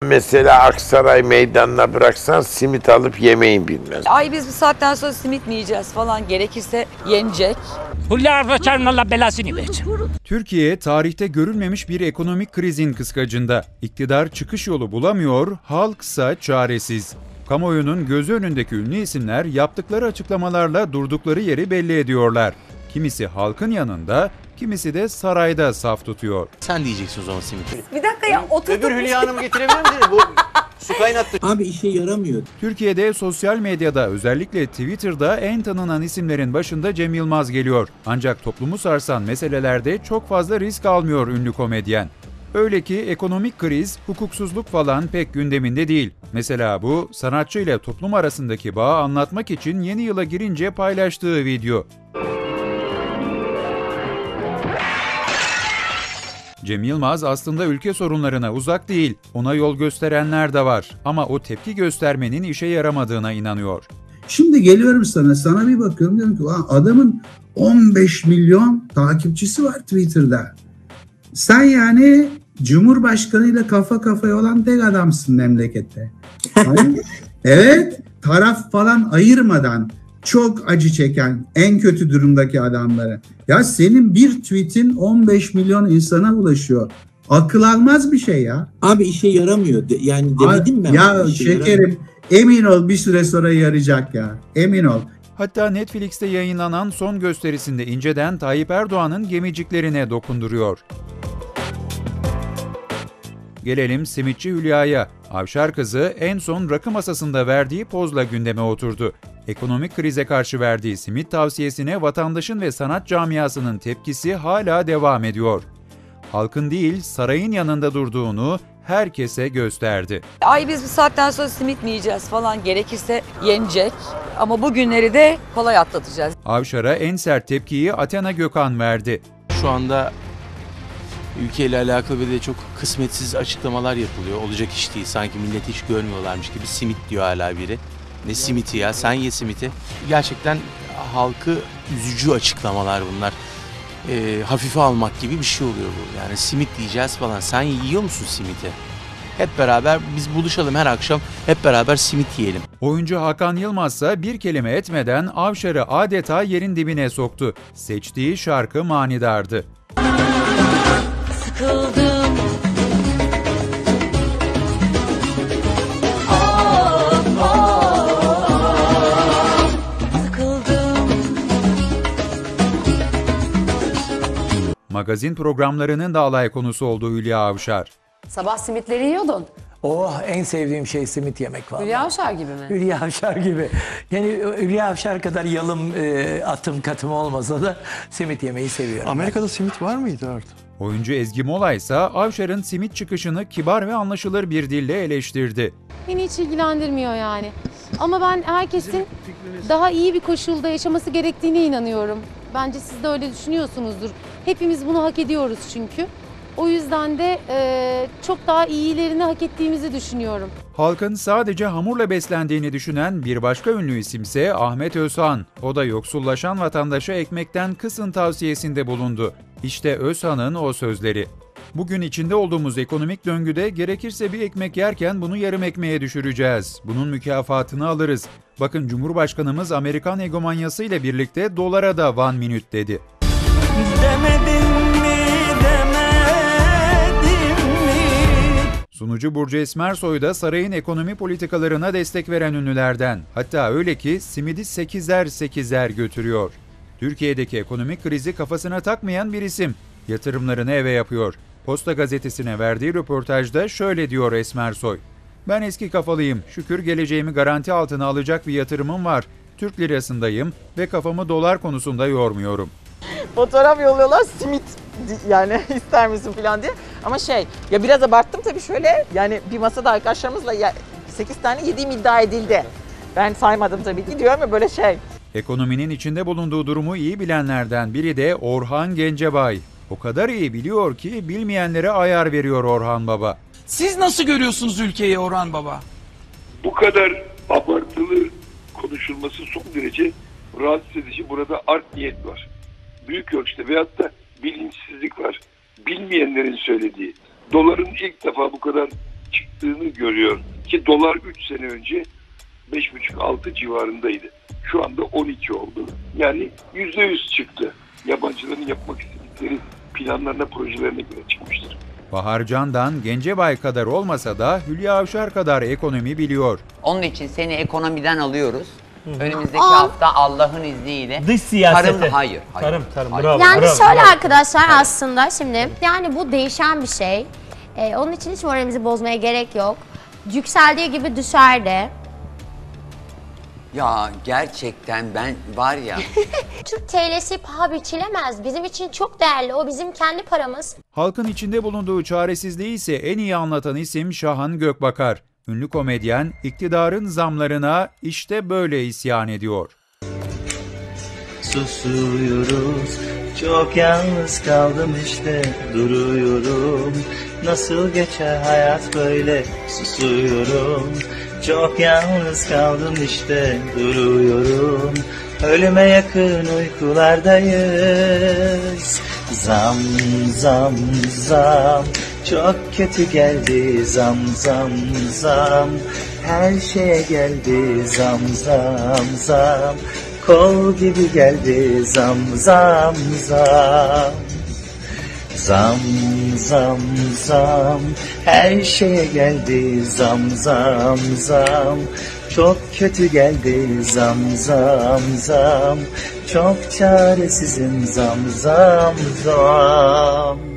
Mesela Aksaray meydanına bıraksan simit alıp yemeyin bilmez. Ay biz bu saatten sonra simit mi yiyeceğiz falan, gerekirse yenecek. Hülya Avşar'ın Allah belasını versin. Türkiye tarihte görülmemiş bir ekonomik krizin kıskacında. İktidar çıkış yolu bulamıyor, halksa çaresiz. Kamuoyunun gözü önündeki ünlü isimler yaptıkları açıklamalarla durdukları yeri belli ediyorlar. Kimisi halkın yanında, kimisi de sarayda saf tutuyor. Sen diyeceksin o zaman simit. Bir dakika ya, oturduk. Öbür Hülya Hanım'ı getirebilir misiniz? Bu su kaynattı. Abi işe yaramıyor. Türkiye'de sosyal medyada, özellikle Twitter'da en tanınan isimlerin başında Cem Yılmaz geliyor. Ancak toplumu sarsan meselelerde çok fazla risk almıyor ünlü komedyen. Öyle ki ekonomik kriz, hukuksuzluk falan pek gündeminde değil. Mesela bu, sanatçı ile toplum arasındaki bağı anlatmak için yeni yıla girince paylaştığı video. Cem Yılmaz aslında ülke sorunlarına uzak değil, ona yol gösterenler de var. Ama o tepki göstermenin işe yaramadığına inanıyor. Şimdi geliyorum sana bir bakıyorum, diyorum ki adamın 15 milyon takipçisi var Twitter'da. Sen yani Cumhurbaşkanıyla kafa kafaya olan tek adamsın memlekette. Evet, taraf falan ayırmadan çok acı çeken, en kötü durumdaki adamları. Ya senin bir tweetin 15 milyon insana ulaşıyor. Akıl almaz bir şey ya. Abi işe yaramıyor. Yani demedim ben. Ya şekerim, emin ol bir süre sonra yarayacak ya. Emin ol. Hatta Netflix'te yayınlanan son gösterisinde inceden Tayyip Erdoğan'ın gemiciklerine dokunduruyor. Gelelim simitçi Hülya'ya. Avşar kızı en son rakı masasında verdiği pozla gündeme oturdu. Ekonomik krize karşı verdiği simit tavsiyesine vatandaşın ve sanat camiasının tepkisi hala devam ediyor. Halkın değil, sarayın yanında durduğunu herkese gösterdi. Ay biz bu saatten sonra simit mi yiyeceğiz falan, gerekirse yenecek. Ama bu günleri de kolay atlatacağız. Avşar'a en sert tepkiyi Athena Gökhan verdi. Şu anda ülkeyle alakalı bir de çok kısmetsiz açıklamalar yapılıyor. Olacak iş değil. Sanki millet hiç görmüyorlarmış gibi simit diyor hala biri. Ne simiti ya? Sen ye simiti. Gerçekten halkı üzücü açıklamalar bunlar. Hafife almak gibi bir şey oluyor bu. Yani simit diyeceğiz falan. Sen yiyor musun simiti? Hep beraber biz buluşalım her akşam. Hep beraber simit yiyelim. Oyuncu Hakan Yılmaz ise bir kelime etmeden Avşar'ı adeta yerin dibine soktu. Seçtiği şarkı manidardı. Sıkıldım. Magazin programlarının da alay konusu olduğu Hülya Avşar. Sabah simitleri yiyordun. Oh, en sevdiğim şey simit yemek vallahi. Hülya Avşar gibi mi? Hülya Avşar gibi. Yani Hülya Avşar kadar yalım atım katım olmasa da simit yemeyi seviyorum. Amerika'da simit var mıydı artık? Oyuncu Ezgi Mola ise Avşar'ın simit çıkışını kibar ve anlaşılır bir dille eleştirdi. Beni hiç ilgilendirmiyor yani. Ama ben herkesin daha iyi bir koşulda yaşaması gerektiğine inanıyorum. Bence siz de öyle düşünüyorsunuzdur. Hepimiz bunu hak ediyoruz çünkü. O yüzden de çok daha iyilerini hak ettiğimizi düşünüyorum. Halkın sadece hamurla beslendiğini düşünen bir başka ünlü isimse Ahmet Özhan. O da yoksullaşan vatandaşa ekmekten kısın tavsiyesinde bulundu. İşte Özhan'ın o sözleri. Bugün içinde olduğumuz ekonomik döngüde gerekirse bir ekmek yerken bunu yarım ekmeğe düşüreceğiz. Bunun mükafatını alırız. Bakın Cumhurbaşkanımız Amerikan egomanyasıyla birlikte dolara da one minute dedi. Sunucu Burcu Esmersoy da sarayın ekonomi politikalarına destek veren ünlülerden. Hatta öyle ki simidi 8'er götürüyor. Türkiye'deki ekonomik krizi kafasına takmayan bir isim. Yatırımlarını eve yapıyor. Posta Gazetesi'ne verdiği röportajda şöyle diyor Esmersoy. Ben eski kafalıyım. Şükür geleceğimi garanti altına alacak bir yatırımım var. Türk lirasındayım ve kafamı dolar konusunda yormuyorum. Fotoğraf yolluyorlar, simit yani ister misin falan diye. Ama ya biraz abarttım tabii, şöyle yani bir masada arkadaşlarımızla 8 tane yediğim iddia edildi. Ben saymadım tabii ki, diyorum ya böyle şey. Ekonominin içinde bulunduğu durumu iyi bilenlerden biri de Orhan Gencebay. O kadar iyi biliyor ki bilmeyenlere ayar veriyor Orhan Baba. Siz nasıl görüyorsunuz ülkeyi Orhan Baba? Bu kadar abartılı konuşulması son derece rahatsız edici. Burada art niyet var. Büyük ölçüde veyahut da bilinçsizlik var. Bilmeyenlerin söylediği. Doların ilk defa bu kadar çıktığını görüyor. Ki dolar 3 sene önce 5,5-6 civarındaydı. Şu anda 12 oldu. Yani %100 çıktı. Yabancıların yapmak istedikleri planlarına, projelerine göre çıkmıştır. Bahar Candan, Gencebay kadar olmasa da Hülya Avşar kadar ekonomi biliyor. Onun için seni ekonomiden alıyoruz. Önümüzdeki hafta Allah'ın izniyle. Dış siyasete. Tarım, hayır. Tarım, Hayır. bravo. Yani bravo, şöyle bravo. arkadaşlar aslında şimdi yani bu değişen bir şey. Onun için hiç moralimizi bozmaya gerek yok. Yükseldiği gibi düşer de. Ya gerçekten ben var ya. Türk TL'si paha biçilemez. Bizim için çok değerli. O bizim kendi paramız. Halkın içinde bulunduğu çaresizliği ise en iyi anlatan isim Şahan Gökbakar. Ünlü komedyen iktidarın zamlarına işte böyle isyan ediyor. Susuyoruz, çok yalnız kaldım işte, duruyorum. Nasıl geçer hayat böyle, susuyorum. Çok yalnız kaldım işte, duruyorum. Ölüme yakın uykulardayız. Zam zam zam, çok kötü geldi zam zam zam. Her şeye geldi zam zam zam. Kol gibi geldi zam zam zam. Zam zam zam, her şeye geldi zam zam zam. Çok kötü geldi zam zam zam. Çok çaresizim zam zam zam.